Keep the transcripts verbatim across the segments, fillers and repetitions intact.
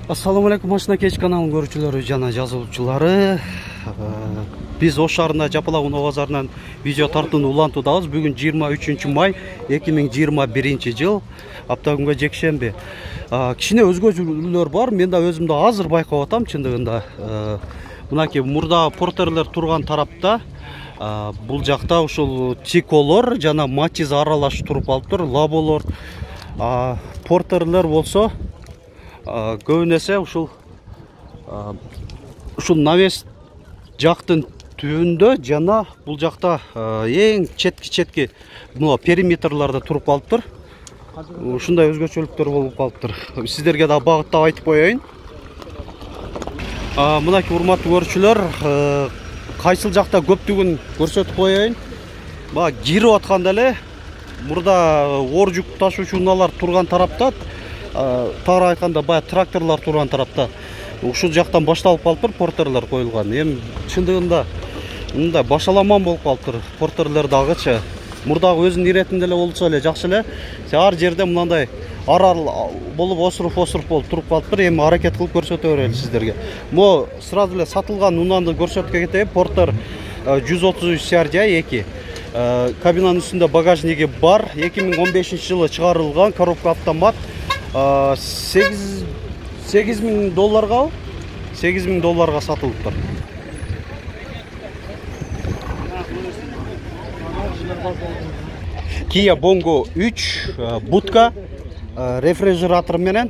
Assalamu alaikum, Машина Кеч каналының көрүүчүлөрү жана жазуучулары. Биз Ош шаарында Жапалак унаа базарынан видео тартууну улантуудабыз. Бүгүн жыйырма үчүнчү май эки миң жыйырма биринчи жыл, апта күнгө жекшемби. Кичине өзгөчөлүктөр бар. Мен да өзүм да азыр байкап атам чындыгында. Мынакей мурда портерлер турган тарапта бул жакта ушул тиколор жана матиз аралаш туруп алыптыр. Лаболор, портерлер болсо көбүнесе ушул ушул навес жактын түбүндө жана бул жакта эң четки четки мына периметрларда туруп калыптыр. Ушундай өзгөчөлүктөр болуп калыптыр. Сиздерге да багыттап айтып коеюн. Мынакей урматтуу көрүүчүлөр, кайсыл жакта көптүгүн көрсөтүп коеюн. Бага кирип атканда эле мурда оор жүк ташуучу унаалар турган тарапта, тагыраак айтканда баягы тракторлор турган тарапта ушул жактан башталып калыптыр, портерлер коюлган. Эми чындыгында мындай башаламан болуп калыптыр. Портерлер дагычы мурдагы өзүнүн иретинде эле болсо эле жакшы эле. Ар жерде мындай арал болуп осуруп-осуруп болуп туруп калыптыр. Эми аракет кылып көрсөтө берели сиздерге. Мо сразу эле сатылган унанды көрсөтүп кетейин. Портер жүз отуз үч си ар джи эки. Кабинанын үстүндө багажниги бар. эки миң он бешинчи жылы чыгарылган, коробка автомат. сегиз миң долларга сегиз миң долларга сатылыптыр. Kia Bongo үч будка рефрижератор менен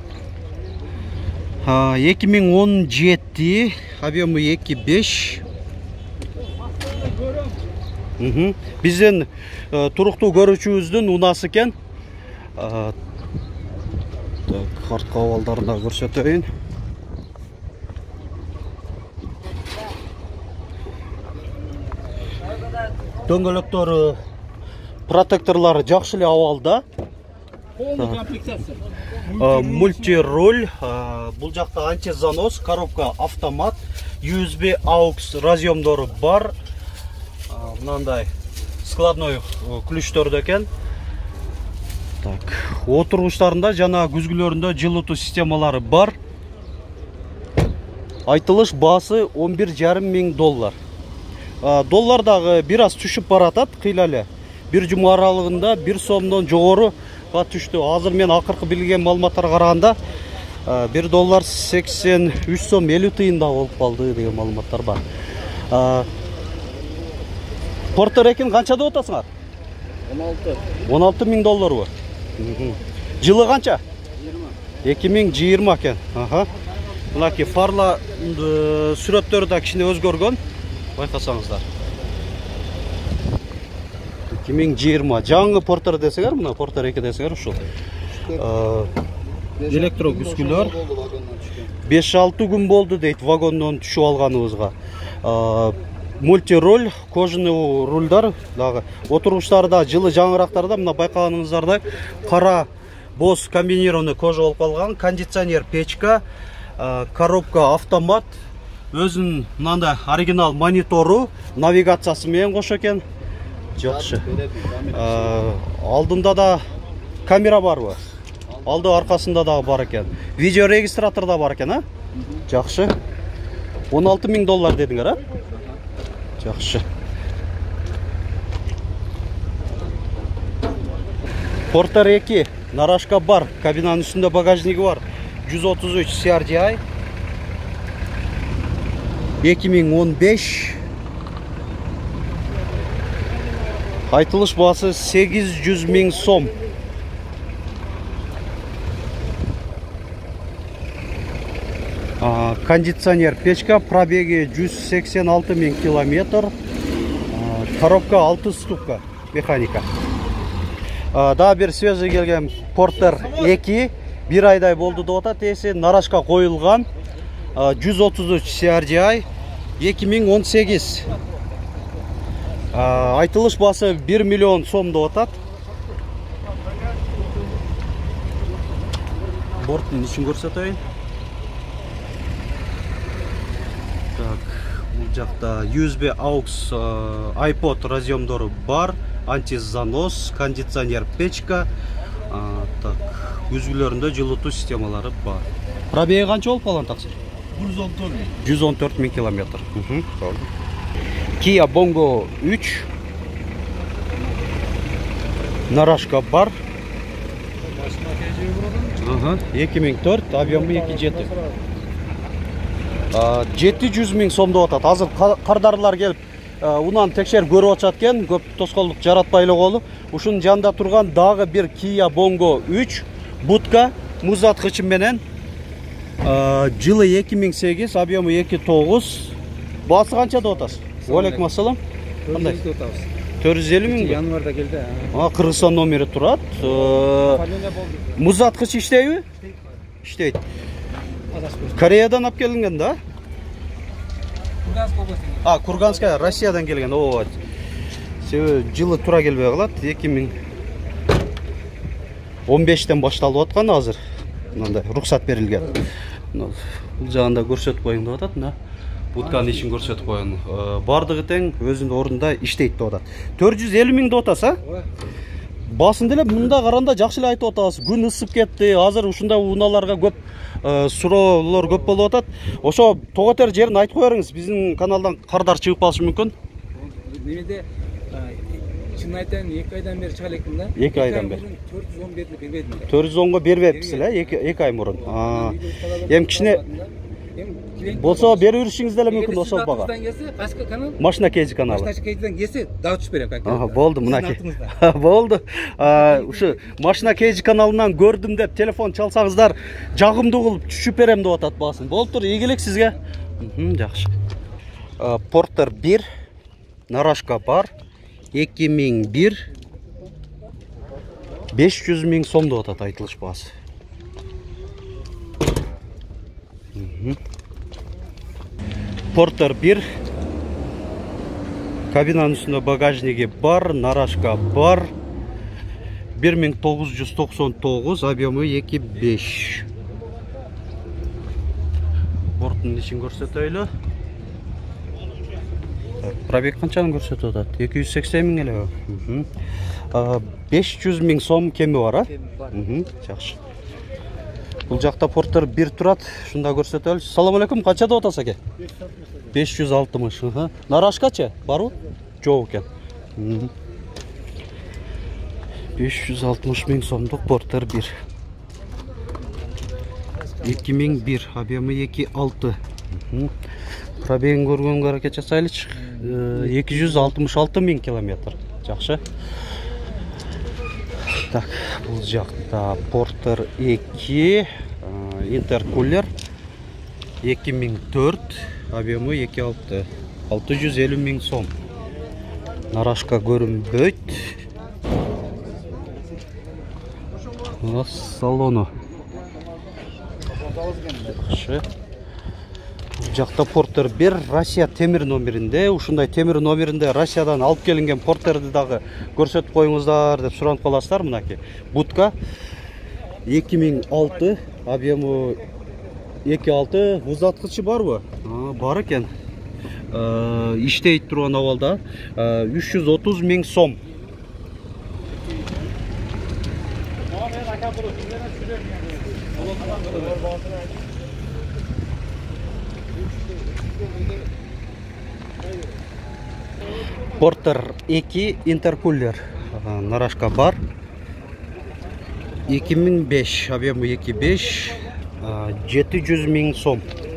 эки миң он жети, объему эки беш. Биздин туруктуу көрүүчүбүздүн унасы экен. Артка абалдарын да көрсөтөйүн. Дөңгөлөктөрү, протекторлары жакшы эле абалда. Полный комплектация. Мультироль, бул жакта антизанос, коробка автомат, ю эс би aux разъемдору бар. Мынандай складной ключтөрдө экен. Так, отургучтарында жана күзгүлөрүндө жылытуу системалары бар. Айтылыш баасы он бир жарым миң доллар. Доллар дагы бир аз түшүп баратат, кыйла эле. Бир жума аралыгында бир сомдон жогору түштү. Азыр мен акыркы билген маалыматтарга караганда бир доллар сексен үч сом элүү тыйында болуп калды деген маалыматтар бар. Портер экин канча деп атасыңар? он алты. он алты миң долларбы? Жылы канча? жыйырма. эки миң жыйырма экен. Аха. Мынакей фарла сүрөттөрү да кичине өзгөргөн. Байкасаңыздар. эки миң жыйырма. Жаңы портер десеңер, мына портер эки десеңер ушул. Электро күзгүлөр. беш алты күн болду дейт вагондон түшүп алганыбызга. Мультироль, кожаный рульдар дагы. Отургучтарда жылы жаңырактарда мына байкаганыңыздардай кара боз комбинированный кожа болуп калган, кондиционер печка, коробка автомат, өзүнүн мындай оригинал монитору, навигациясы менен кошо экен. Жакшы. Алдында да камера барбы? Алды аркасында дагы бар экен. Видео регистратор да бар экен, а? Жакшы. он алты миң доллар дедиңер, а? Жакшы. Портер эки, нарашка бар, кабинанын үстүндө багажниги бар. жүз отуз үч си ар джи эки миң он беш. Айтылыш баасы сегиз жүз миң сом. Кондиционер печка, пробеги жүз сексен алты миң километр. Коробка алты ступка, механика. Дагы бир свежий келген Портер эки, бир айдай болду деп атат. Эси нарашка коюлган. жүз отуз үч си ар джи эки миң он сегиз. Айтылыш баасы бир миллион сом деп атат. Борттун ичин көрсөтөйүн. Бул жакта ю эс би aux iPod разъемдору бар, антизанос, кондиционер печка, так, күзгүлөрүндө жылытуу системалары бар. Пробеги канча болуп калган таксир? жүз он төрт миң. жүз он төрт миң километр. Kia Bongo үч. Нарашка бар. Ага, эки миң төрт, объемы эки жети. жети жүз миң сом деп атат. Азыр кардарылар келип, унан текшер көрүп атышат экен, көп тоскоолдук жаратпай эле колу. Ушунун жанында турган дагы бир Kia Bongo үч, будка, муз аткычы менен. Жылы эки миң сегиз, объемы эки тогуз. Баасы канча деп атасыз? Алейкум ассалам. Кандай? төрт жүз элүү миң. Январда келди. А, Кыргызстан номери турат. Муз аткыч иштейби? Иштейт. Кореядан алып келинген да? Курганск областы. А, Курганская, Россиядан келген. О, себеби жылы тура келбей калат. эки миң он бештен башталып аткан азыр. Мындай рухсат берилген. Бул жагында көрсөтүп коюң деп атат, мына. Будканын ишин көрсөтүп коюн. Бардыгы тең өзүнүн ордунда иштейт деп атат. төрт жүз элүү миң деп атасыз, а? Басында эле мында каранда жакшы эле айтып атасыз. Күн ысып кетти. Азыр ушундай унааларга көп суроолор көп болуп атат. Ошо тоготер жерин айтып кое бериңиз. Биздин каналдан кардар чыгып калышы мүмкүн. Немеде чын айтайын, эки айдан бери чыга элекмин да. эки айдан бери. төрт жүз он берди бербедим. төрт жүз онго бербепсиз эле, эки ай мурун. Эми кичине болсо берип беришиңиз деле мүмкүн ошол бага. Кайсы канал? Машина Кейджи каналы. Машина Кейджиден келсе, дагы түшүп берем как. Ага, болду, мынакей. Болду. Ушу Машина Кейджи каналынан көрдүм деп телефон чалсаңыздар, жагымдуу кылып түшүп берем деп атат баасын. Болуптур, ийгилик сизге. Жакшы. Портер бир, Нарашка бар, эки миң бир, беш жүз миң сом деп атат айтылыш баасы. Портер бир, кабинанын үстүндө багажниги бар, Нарашка бар, бир миң тогуз жүз токсон тогуз, объемы эки беш. Борттун ишин көрсөтөйлү. Пробег канчаны көрсөтүп атат? эки жүз сексен миң эле. беш жүз миң сом кеми бар, а? Жакшы. Бул жакта Портер бир турат, шунда көрсөтөлү. Салам алейкум, канча деп атасыз аке? беш жүз алтымыш. Нарашкачы барбы? Жок экен. беш жүз алтымыш миң сомдук Портер бир. эки миң бир, объемы эки алты. Пробегин көргөнгө аракет жасайлычы. эки жүз алтымыш алты миң километр. Жакшы. Так, бул жакта Портер эки, интеркулер эки миң төрт, объемы эки алты, алты жүз элүү миң сом. Нарашка көрүнбөйт. Салону. Жакшы. Жакта Портер бир, Россия темир номеринде. Ушундай темир номеринде Россиядан алып келинген Портерди дагы көрсөтүп коюңуздар деп суранып каласыздар. Мынакей будка эки миң алты, объемы эки алты. Муз аткычы барбы? Бар экен. Иштейт турган абалда. үч жүз отуз миң сом. Портер эки, интеркулер. Нарашка бар. эки миң беш, объемы эки беш, жети жүз миң сом.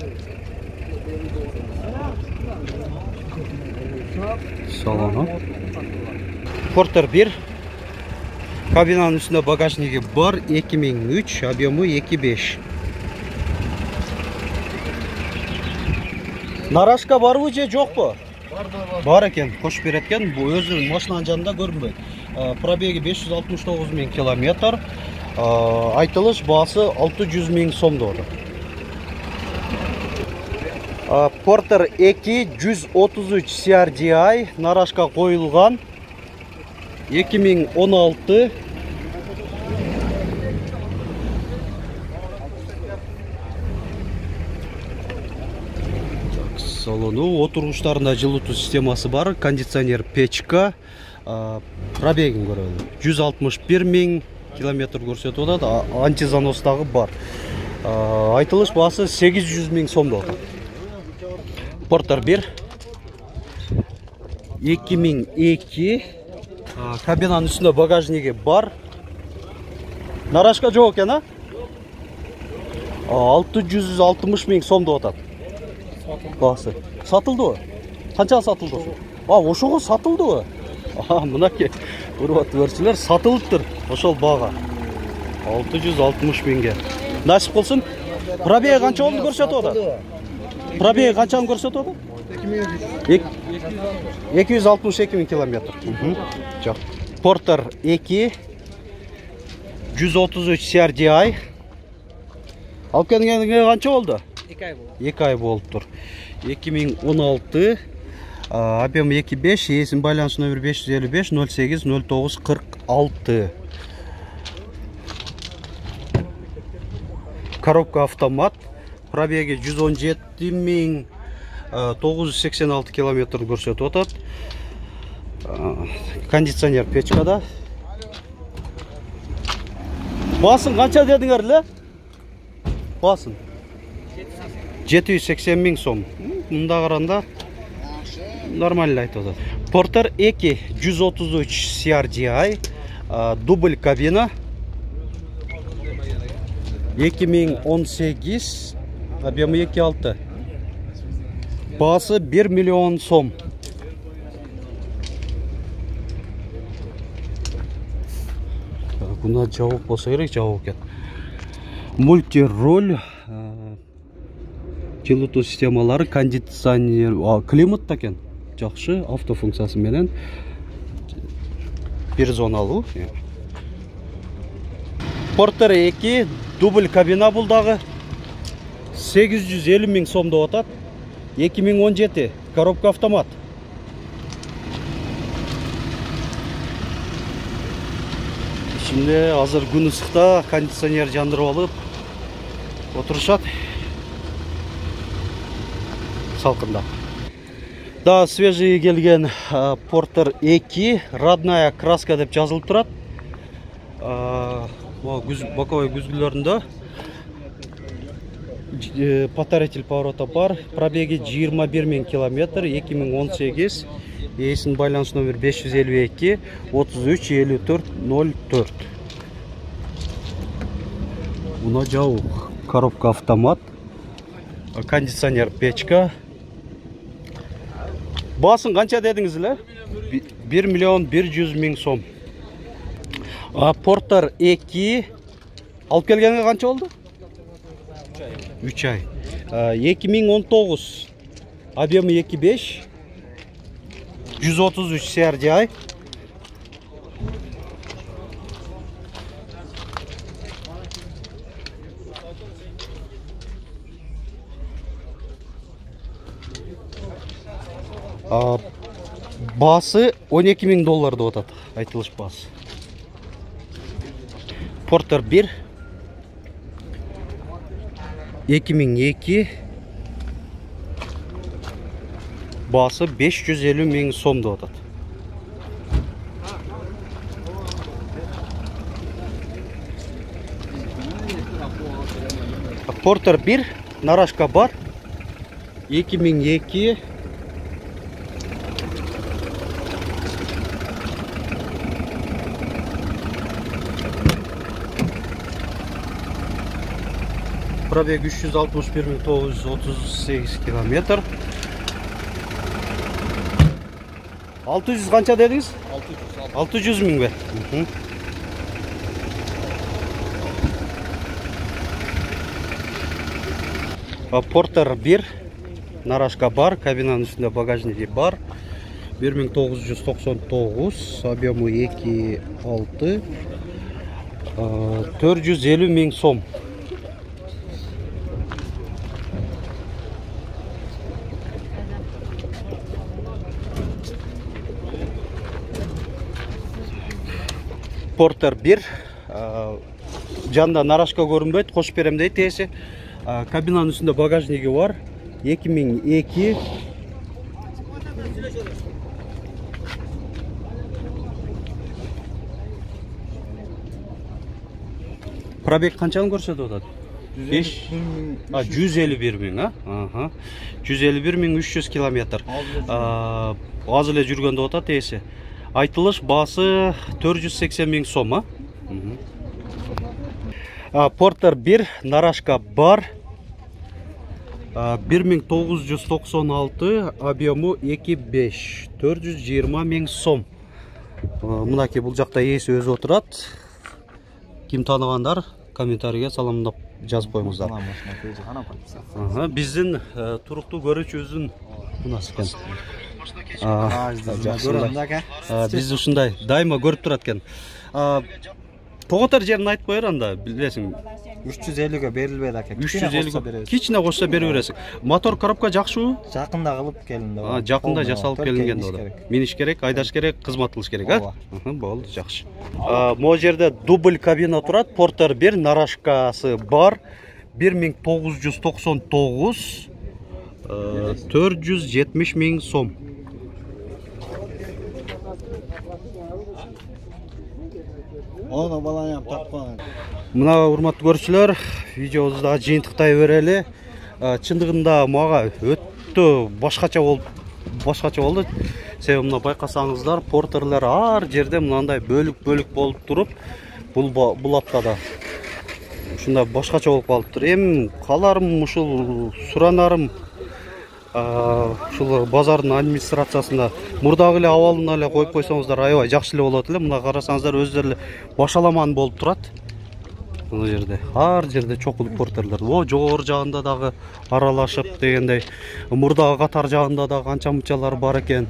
Салону. Портер бир. Кабинанын үстүндө багажниги бар, эки миң үч, объемы эки беш. Нарашка барбы же жокпу? Бар экен, кош береткен. Бу өзүнүн машинанын жанында көрүнбөйт. Пробеги беш жүз алтымыш тогуз миң километр. Айтылыш баасы алты жүз миң сом деп атат. Портер эки жүз отуз үч си ар ди ай Нарашка коюлган. эки миң он алты. Салону, отургучтарында жылытуу системасы бар, кондиционер, печка. Пробегин көрөлү. жүз алтымыш бир миң километр көрсөтүп атат, антизанос дагы бар. Айтылыш басы сегиз жүз миң сомдо. Портер бир эки миң эки. Кабинанын үстүндө багажниги бар. Нарашка жок экен, а? алты жүз алтымыш миң сомдо атат. Басы. Сатылдыбы? Канчага сатылды? А, ошого сатылдыбы? А, мынакей. Урматтуу көрүүчүлөр, сатылыптыр ошол бага. алты жүз алтымыш миңге. Насип болсун. Пробеги канча болду көрсөтүп атат? Пробеги канчаны көрсөтүп атат? эки жүз алтымыш эки миң километр. Жок. Портер эки жүз отуз үч си ар ди ай. Алып келгениңе канча болду? эки ай болду. эки ай болуптур. эки миң он алты. Объем эки беш, эсин байланыш номер беш жүз элүү беш ноль сегиз ноль тогуз кырк алты. Коробка автомат. Пробеги жүз он жети миң тогуз жүз сексен алты километр көрсөтүп атат. Кондиционер печкада. Басын канча дедиңер эле? Басын жети жүз сексен миң сом. Мында каранда нормально айтып атат. Портер эки жүз отуз үч си ар ди ай, дубль кабина. эки миң он сегиз, объемы эки алты. Басы бир миллион сом. Бuna жабык болсо керек, жабык экен. Мультироль, жылытуу системалары, кондиционер, климат экен. Жакшы, автофункциясы менен бир зоналуу. Портер эки, дубль кабина бул дагы сегиз жүз элүү миң сом деп атат. эки миң он жети, коробка автомат. Ичинде азыр күн ысыкта кондиционер жандырып алып отурушат. Салкында. Да, свежий келген Портер эки, родная краска деп жазылып турат. Боковой күзгүлөрүндө повторитель поворота бар. Пробеги жыйырма бир миң километр, эки миң он сегиз. Эсин байланыш номер беш жүз элүү эки отуз үч элүү төрт ноль төрт. Мына жабык. Коробка автомат. Кондиционер печка. Басын канча дедиңиз эле? бир миллион бир жүз миң сом. Портер эки алып келгенге канча болду? үч ай. эки миң он тогуз. Объемы эки беш. жүз отуз үч си ар ди ай. Басы он эки миң доллар деп атат. Айтылыш басы. Портер бир эки миң эки. Басы беш жүз элүү миң сом деп атат. Портер бир, нарашка бар. эки миң эки. Пробег үч жүз алтымыш бир миң тогуз жүз отуз сегиз километр. алты жүз канча дедиңиз? алты жүз миң бе? Портер бир, нарашка бар, кабинанын үстүндө багажниги бар. бир миң тогуз жүз токсон тогуз, объемы эки алты, төрт жүз элүү миң сом. Портер бир, жанда нарашка көрүнбөйт, кош берем дейт эси. Кабинанын үстүндө багажниги бар. эки миң эки. Пробег канчаны көрсөтүп атат? беш а жүз элүү бир миң а аха жүз элүү бир миң үч жүз километр аз эле жүргөн деп атат ээси. Айтылыш баасы төрт жүз сексен миң сом а. Портер бир нарашка бар. бир миң тогуз жүз токсон алты, объему эки беш, төрт жүз жыйырма миң сом. Мынакей бул жакта ээси өзү отурат. Ким тааныгандар комментарийге саламдап жазып коюңуздар. Биздин туруктуу көрүүчүбүздүн мынасы экен. Биз ушундай дайыма көрүп турат экен. Тоготор жерин айтып коер анда, билесиң. үч жүз элүүгө берилбейт аке. үч жүз элүү кичине кошсо бере бересиң. Мотор коробка жакшыбы? Жакында кылып келинди. А, жакында жасалып келинген да. Миниш керек, айдаш керек, кызмат кылыш керек, а? Болду, жакшы. Могу жерде дубль кабина турат, Портер бир нарашкасы бар. бир миң тогуз жүз токсон тогуз, төрт жүз жетимиш миң сом. Оны баланы тапкан. Мына урматтуу көрүүчүлөр, видеобузду да жыйынтыктай берели. Чындыгында мага өтө башкача болуп, башкача болду. Себеби мына байкасаңыздар, портерлер ар жерде мындай бөлүк-бөлүк болуп туруп, бул бул аптада ушундай башкача болуп калыптыр. Эми каларым ушул суранарым ушул базардын администрациясында мурдагы эле абалын эле коюп койсоңуздар аябай жакшы эле болот эле. Мына карасаңыздар өздөрү эле башаламан болуп турат. Мына жерде ар жерде чокулук портерлер. О, жогору жагында дагы аралашып дегендей, мурдагы катар жагында да канча мынчалар бар экен.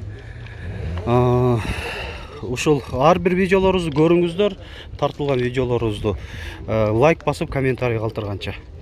Ушул ар бир видеолорубузду көрүңүздөр, тартылган видеолорубузду лайк басып комментарий калтырганча.